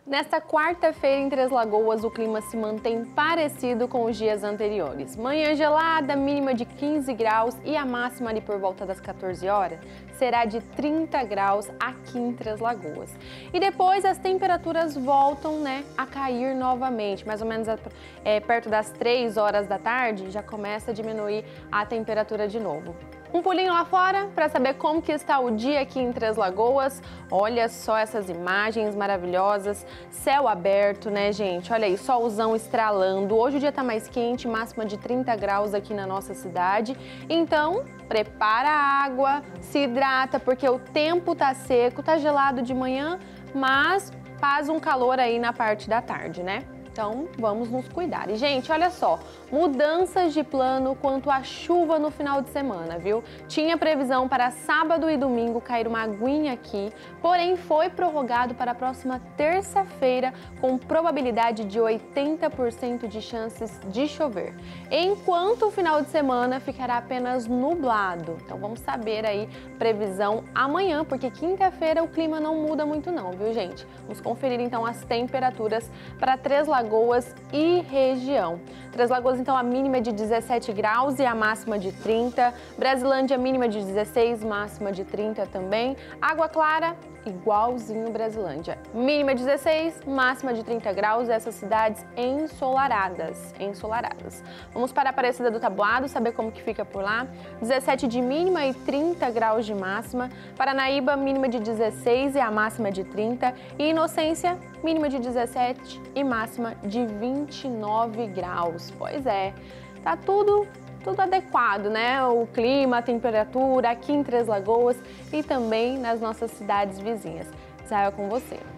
Nesta quarta-feira, em Três Lagoas, o clima se mantém parecido com os dias anteriores. Manhã gelada, mínima de 15 graus e a máxima ali por volta das 14 horas será de 30 graus aqui em Três Lagoas. E depois as temperaturas voltam, a cair novamente, mais ou menos perto das 3 horas da tarde, já começa a diminuir a temperatura de novo. Um pulinho lá fora para saber como que está o dia aqui em Três Lagoas. Olha só essas imagens maravilhosas, céu aberto, né, gente? Olha aí, solzão estralando. Hoje o dia tá mais quente, máxima de 30 graus aqui na nossa cidade. Então, prepara a água, se hidrata, porque o tempo tá seco, tá gelado de manhã, mas faz um calor aí na parte da tarde, né? Então, vamos nos cuidar. E, gente, olha só, mudanças de plano quanto à chuva no final de semana, viu? Tinha previsão para sábado e domingo cair uma aguinha aqui, porém foi prorrogado para a próxima terça-feira com probabilidade de 80% de chances de chover. Enquanto o final de semana ficará apenas nublado. Então, vamos saber aí previsão amanhã, porque quinta-feira o clima não muda muito não, viu, gente? Vamos conferir, então, as temperaturas para Três Lagoas e região. Três Lagoas, então, a mínima de 17 graus e a máxima de 30. Brasilândia, mínima de 16, máxima de 30 também. Água Clara, igualzinho Brasilândia. Mínima 16, máxima de 30 graus, essas cidades ensolaradas. Vamos para Aparecida do Taboado, saber como que fica por lá. 17 de mínima e 30 graus de máxima. Paranaíba, mínima de 16 e a máxima de 30. E Inocência, mínima de 17 e máxima de 29 graus. Pois é, tá tudo adequado, né? O clima, a temperatura aqui em Três Lagoas e também nas nossas cidades vizinhas. Israel, com você.